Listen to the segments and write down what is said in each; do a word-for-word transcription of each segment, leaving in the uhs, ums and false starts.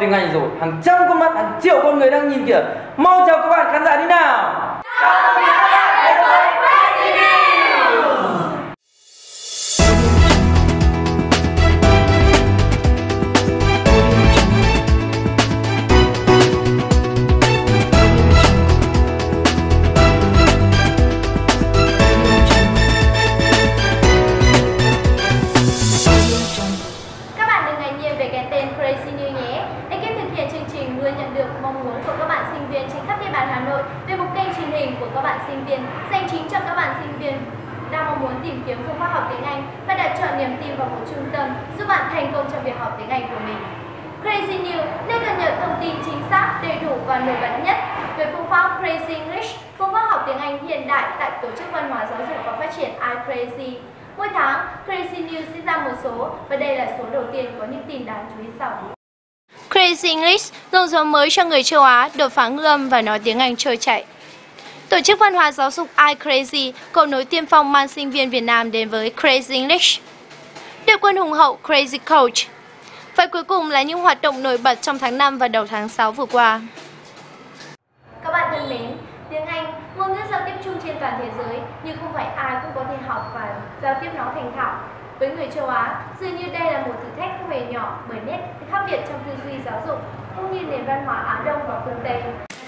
tiếng Anh rồi. Hàng trăm con mắt, hàng triệu con người đang nhìn kìa. Mau chào các bạn khán giả đi nào. Chào mừng các bạn đến với Crazy News. Các bạn đừng ngại nhiên về cái tên Crazy News nhé. Ekip thực hiện chương trình luôn nhận được mong muốn của các bạn sinh viên trên khắp địa bàn Hà Nội về một kênh truyền hình của các bạn sinh viên dành chính cho các bạn sinh viên đang mong muốn tìm kiếm phương pháp học tiếng Anh và đặt chọn niềm tin vào một trung tâm giúp bạn thành công trong việc học tiếng Anh của mình. Crazy News nên cập nhật thông tin chính xác, đầy đủ và nổi bật nhất về phương pháp Crazy English, phương pháp học tiếng Anh hiện đại tại Tổ chức Văn hóa Giáo dục và Phát triển iCrazy. Mỗi tháng, Crazy News sẽ ra một số và đây là số đầu tiên có những tin đáng chú ý sau. Crazy English dùng số mới cho người châu Á đột phá ngữ âm và nói tiếng Anh trôi chảy. Tổ chức Văn hóa Giáo dục iCrazy cầu nối tiên phong mang sinh viên Việt Nam đến với Crazy English. Đội quân hùng hậu Crazy Coach. Và cuối cùng là những hoạt động nổi bật trong tháng năm và đầu tháng sáu vừa qua. Các bạn thân mến, tiếng Anh, ngôn ngữ giao tiếp chung trên toàn thế giới, nhưng không phải ai cũng có thể học và giao tiếp nó thành thạo. Với người châu Á, dường như đây là một thử thách không hề nhỏ bởi nét khác biệt trong tư duy giáo dục, cũng như nền văn hóa Á Đông và phương Tây.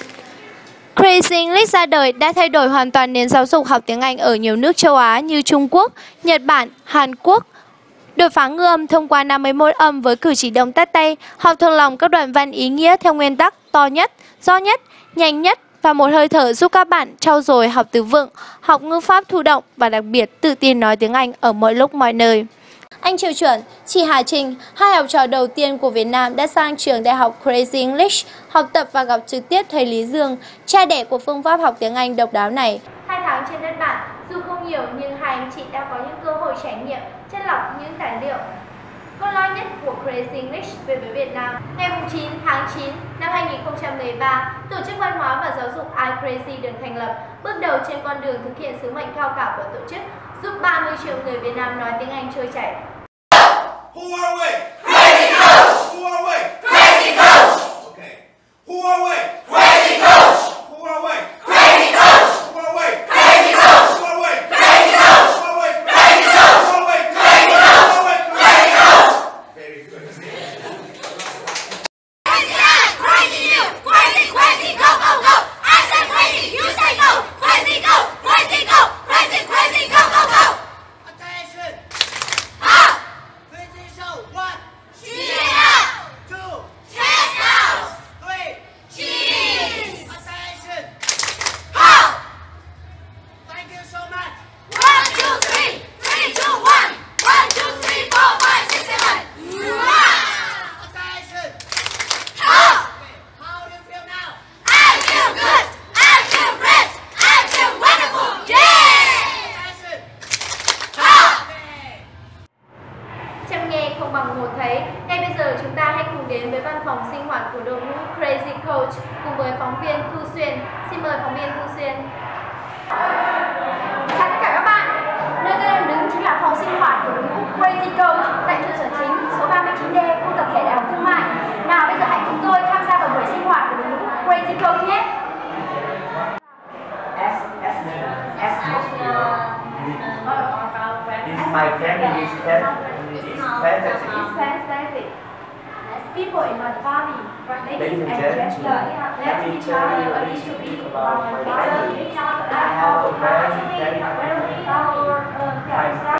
Crazy English ra đời đã thay đổi hoàn toàn nền giáo dục học tiếng Anh ở nhiều nước châu Á như Trung Quốc, Nhật Bản, Hàn Quốc. Đột phá ngữ âm thông qua năm mươi mốt âm với cử chỉ động tác tay, học thuộc lòng các đoạn văn ý nghĩa theo nguyên tắc to nhất, rõ nhất, nhanh nhất và một hơi thở giúp các bạn trau dồi học từ vựng, học ngữ pháp thụ động và đặc biệt tự tin nói tiếng Anh ở mọi lúc mọi nơi. Anh Triều Chuẩn, chị Hà Trinh, hai học trò đầu tiên của Việt Nam đã sang trường đại học Crazy English học tập và gặp trực tiếp thầy Lý Dương, cha đẻ của phương pháp học tiếng Anh độc đáo này. Hai tháng trên đất bạn, dù không nhiều nhưng hai anh chị đã có những cơ hội trải nghiệm, chất lọc những tài liệu cốt lõi nhất của Crazy English về với Việt Nam. Ngày chín tháng chín năm hai nghìn không trăm mười ba, Tổ chức Văn hóa và Giáo dục iCrazy được thành lập, bước đầu trên con đường thực hiện sứ mệnh cao cả của tổ chức, giúp ba mươi triệu người Việt Nam nói tiếng Anh trôi chảy. Who are we? Crazy Coach! Who are we? Crazy Coach! Okay. Who are we? Crazy Coach! Who are we? Crazy Coach! Who are we? Crazy Coach! Who are we? Crazy Coach! Who are we? Crazy Coach! Who are we? Crazy Coach! Who are we? Crazy Coach! Very good. Crazy eye, crazy you, crazy, crazy, go, go, go. I say crazy, you say go. Crazy go, crazy go, crazy, crazy, go, go, go. Attention! Up, Crazy show. One, cheer up, two, chest out, three. cheese. Attention! Up, Thank you so much. one, two, three, three, two, one. One, two, three, four, five, six, seven. Attention! Up, How do you feel now? I feel good, I feel great, I feel wonderful. Yeah. Attention! Up. Okay. Chăm nghe không bằng một thấy. Ngay bây giờ chúng ta hãy cùng đến với văn phòng sinh hoạt của đội ngũ Crazy Coach cùng với phóng viên Thu Xuyên. Xin mời phóng viên Thu Xuyên. Chào tất cả các bạn. Nơi tôi đang đứng chính là phòng sinh hoạt của đội ngũ Crazy Coach tại trụ sở chính số ba mươi chín D, khu tập thể Đại học Thương mại. Nào bây giờ hãy cùng tôi tham gia vào buổi sinh hoạt của đội ngũ Crazy Coach nhé. S S S This is my family. This is fantastic. It's fantastic. People in my family, ladies Ladies and and gentlemen, gentlemen, let me tell you a little bit about my family. I have a very, very happy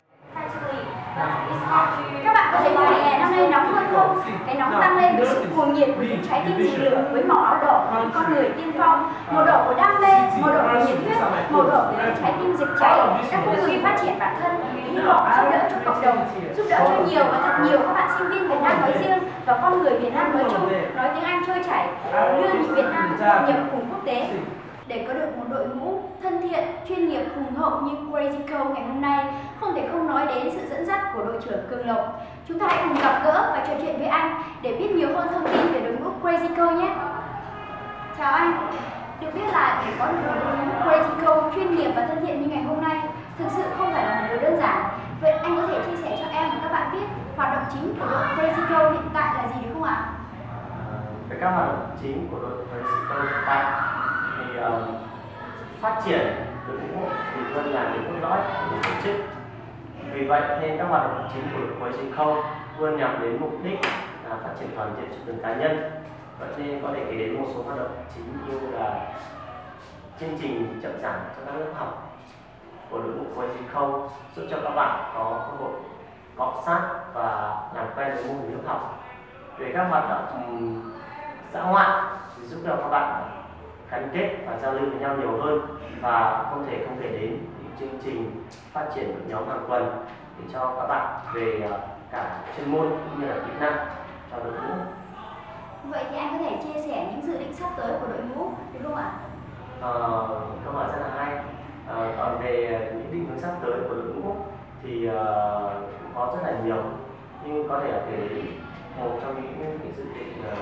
Các bạn có thấy mùa hè năm nay nóng hơn không? Cái nóng tăng lên với sự cuồng nhiệt của những trái tim dị lửa với màu áo đỏ của những con người tiên phong, màu đỏ của đam mê, màu đỏ của nhiệt huyết, màu đỏ của những trái tim rực cháy, các con người phát triển bản thân, hy vọng giúp đỡ cho cộng đồng, giúp đỡ cho nhiều và thật nhiều các bạn sinh viên Việt Nam nói riêng và con người Việt Nam nói chung nói tiếng Anh trôi chảy, đưa những Việt Nam hội nhập cùng quốc tế. Để có được một đội ngũ thân thiện, chuyên nghiệp, hùng hậu như Crazy Coach ngày hôm nay, không thể không nói đến sự dẫn dắt của đội trưởng Cường Lộc. Chúng ta hãy cùng gặp gỡ và trò chuyện với anh để biết nhiều hơn thông tin về đội ngũ Crazy Coach nhé. Chào anh. Được biết là để có được một đội ngũ Crazy Coach chuyên nghiệp và thân thiện như ngày hôm nay, thực sự không phải là một điều đơn giản. Vậy anh có thể chia sẻ cho em và các bạn biết hoạt động chính của đội Crazy Coach hiện tại là gì được không ạ? Về các hoạt động chính của đội Crazy Coach hiện tại thì uh, phát triển đội ngũ thì luôn là những cốt lõi của tổ chức. Vì vậy nên các hoạt động chính của đội Crazy Coach luôn nhằm đến mục đích là phát triển toàn diện cho từng cá nhân. Vậy nên có thể kể đến một số hoạt động chính như là chương trình chậm giảng cho các lớp học của đội ngũ Crazy Coach, giúp cho các bạn có cơ hội cọ sát và làm quen với mô hình lớp học. Về các hoạt động um, dã ngoại thì giúp cho các bạn gắn kết và giao lưu với nhau nhiều hơn, và không thể không kể đến những chương trình phát triển đội nhóm hàng tuần để cho các bạn về uh, cả chuyên môn cũng như là kỹ năng cho đội ngũ. Vậy thì anh có thể chia sẻ những dự định sắp tới của đội ngũ được không ạ? Uh, câu hỏi rất là hay. Uh, còn về những định hướng sắp tới của đội ngũ thì uh, cũng có rất là nhiều, nhưng có thể là kể đến một trong những cái dự định uh,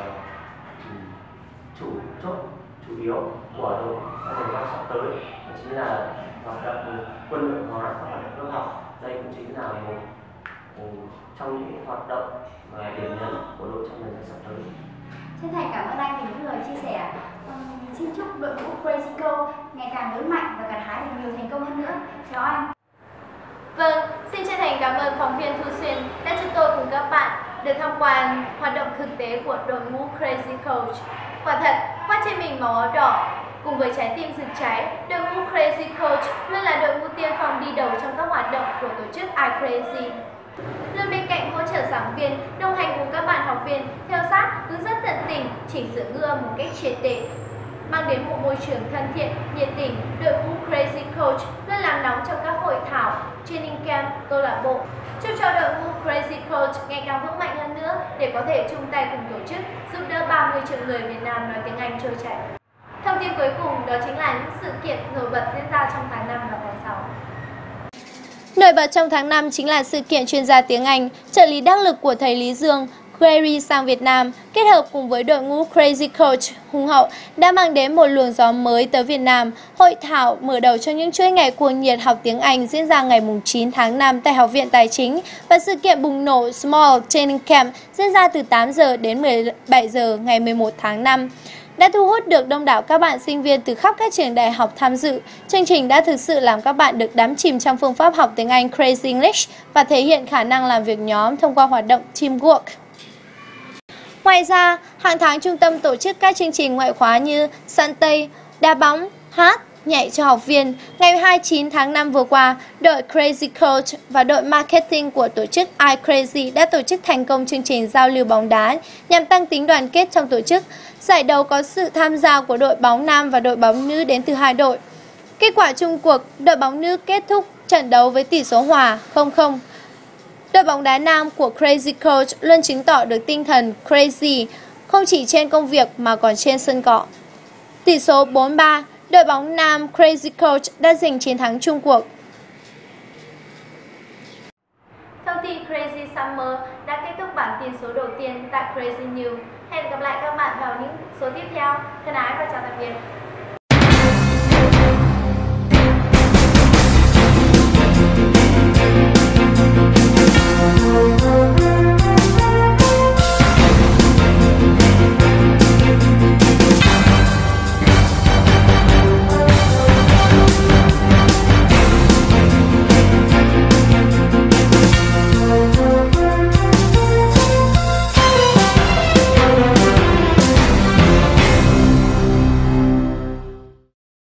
chủ chốt chủ yếu của đội trong thời gian sắp tới đó chính là hoạt động quân đội hóa và hoạt động lớp học. Đây cũng chính là một, một trong những hoạt động và điểm nhấn của đội trong thời gian sắp tới. Chân thành cảm ơn anh vì những lời chia sẻ. Um, xin chúc đội ngũ Crazy Coach ngày càng lớn mạnh và gặt hái được nhiều thành công hơn nữa. Chào anh. Vâng, xin chân thành cảm ơn phóng viên Thu Xuyên đã cho tôi cùng các bạn được tham quan hoạt động thực tế của đội ngũ Crazy Coach. Quả thật, khoác trên mình màu áo đỏ cùng với trái tim rực cháy, đội ngũ Crazy Coach luôn là đội ngũ tiên phong đi đầu trong các hoạt động của tổ chức iCrazy. Luôn bên cạnh hỗ trợ giảng viên, đồng hành cùng các bạn học viên, theo sát, hướng dẫn tận tình, chỉnh sửa ngư âm một cách triệt để. Mang đến một môi trường thân thiện, nhiệt tình, đội ngũ Crazy Coach luôn làm nóng trong các hội thảo, training camp, câu lạc bộ. Chúc cho đội ngũ Crazy Coach ngày càng vững mạnh hơn nữa để có thể chung tay cùng tổ chức giúp đỡ ba mươi triệu người Việt Nam nói tiếng Anh trôi chảy. Thông tin cuối cùng đó chính là những sự kiện nổi bật diễn ra trong tháng năm và tháng sáu. Nổi bật trong tháng năm chính là sự kiện chuyên gia tiếng Anh, trợ lý đắc lực của thầy Lý Dương, Gary sang Việt Nam, kết hợp cùng với đội ngũ Crazy Coach hùng hậu đã mang đến một luồng gió mới tới Việt Nam. Hội thảo mở đầu cho những chuỗi ngày cuồng nhiệt học tiếng Anh diễn ra ngày chín tháng năm tại Học viện Tài chính, và sự kiện bùng nổ Small Training Camp diễn ra từ tám giờ đến mười bảy giờ ngày mười một tháng năm. Đã thu hút được đông đảo các bạn sinh viên từ khắp các trường đại học tham dự. Chương trình đã thực sự làm các bạn được đắm chìm trong phương pháp học tiếng Anh Crazy English và thể hiện khả năng làm việc nhóm thông qua hoạt động teamwork. Ngoài ra, hàng tháng trung tâm tổ chức các chương trình ngoại khóa như săn tây, đá bóng, hát, nhảy cho học viên. Ngày hai mươi chín tháng năm vừa qua, đội Crazy Coach và đội marketing của tổ chức iCrazy đã tổ chức thành công chương trình giao lưu bóng đá nhằm tăng tính đoàn kết trong tổ chức. Giải đấu có sự tham gia của đội bóng nam và đội bóng nữ đến từ hai đội. Kết quả chung cuộc, đội bóng nữ kết thúc trận đấu với tỷ số hòa không không. Đội bóng đá nam của Crazy Coach luôn chứng tỏ được tinh thần crazy không chỉ trên công việc mà còn trên sân cỏ. Tỷ số bốn ba, đội bóng nam Crazy Coach đã giành chiến thắng chung cuộc. Thông tin Crazy Summer đã kết thúc bản tin số đầu tiên tại Crazy News. Hẹn gặp lại các bạn vào những số tiếp theo. Thân ái và chào tạm biệt.